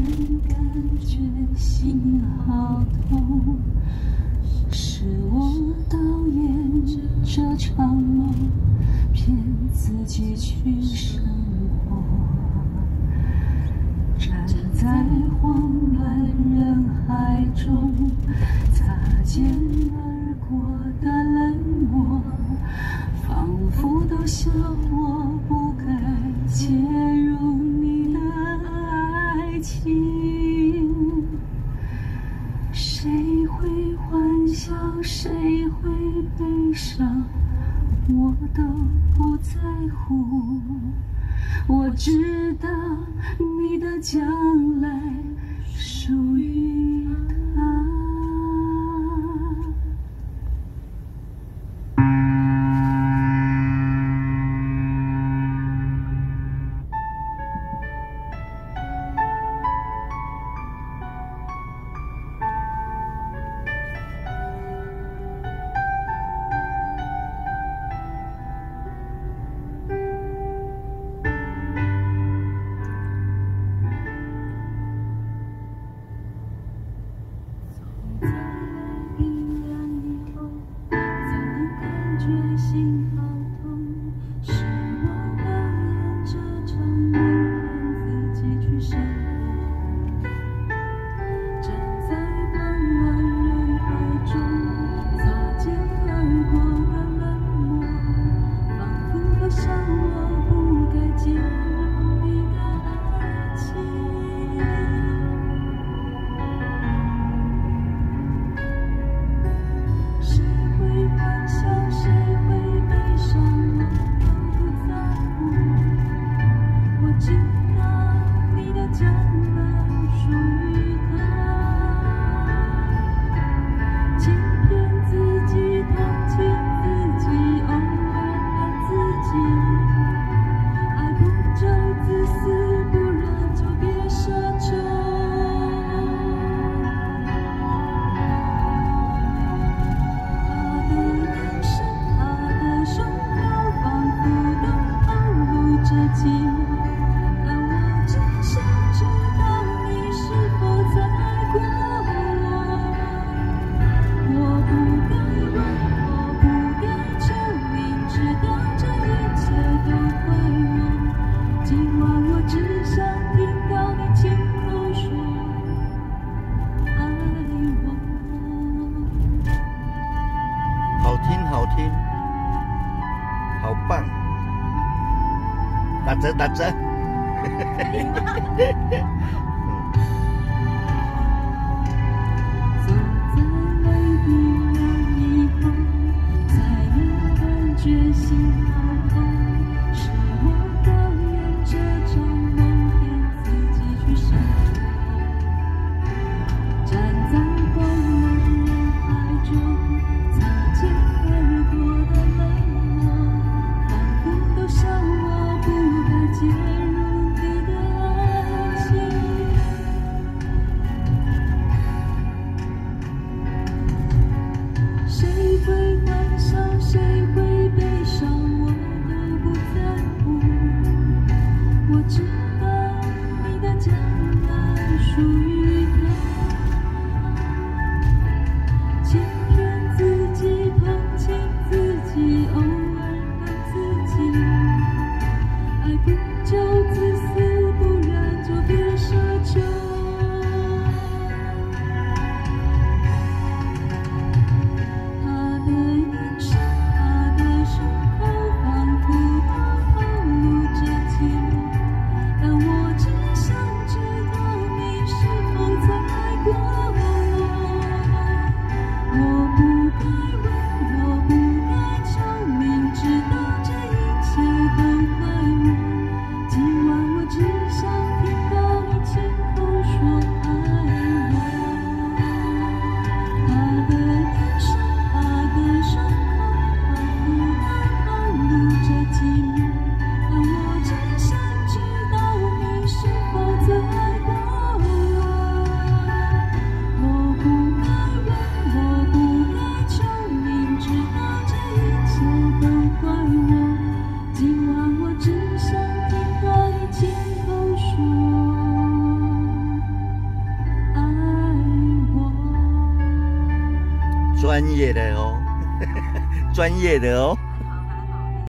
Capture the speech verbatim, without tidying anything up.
感觉心好痛，是我导演这场梦，骗自己去生活。站在慌乱人海中，擦肩而过的冷漠，仿佛都笑我不该介入你的爱情。谁会欢笑，谁会悲伤，我都不在乎。我知道你的将来属于他。心好痛，是我导演这场梦，骗自己去生活。站在慌乱人海中，擦肩而过的冷漠，仿佛都笑我不该介入你的爱情。谁会欢笑，谁会悲伤，我都不在乎。我知道你的将来属于他，欺骗自己，同情自己，偶尔恨自己，爱不就自私，不然就别奢求。但我只想知道你是否在过我。我不该问，我不该求，明知道这一切都会有。今晚我只想听到你亲口说爱我。 好听，好听，好棒！打折打折， 走在泪滴落以后，才能感觉心好痛。是我导演这场梦，骗自己去生活。站在慌乱人海中，擦肩而过的冷漠，仿佛都笑我不该介入你的爱情。谁会欢笑，谁会悲伤，我都不在乎。我知道你的将来属于他，欺骗自己，同情自己，偶尔恨自己，爱不就自私，不然就别奢求。他的眼神，他的胸口，仿佛都透露着情，但我只想知道你是否专业的哦，专业的哦。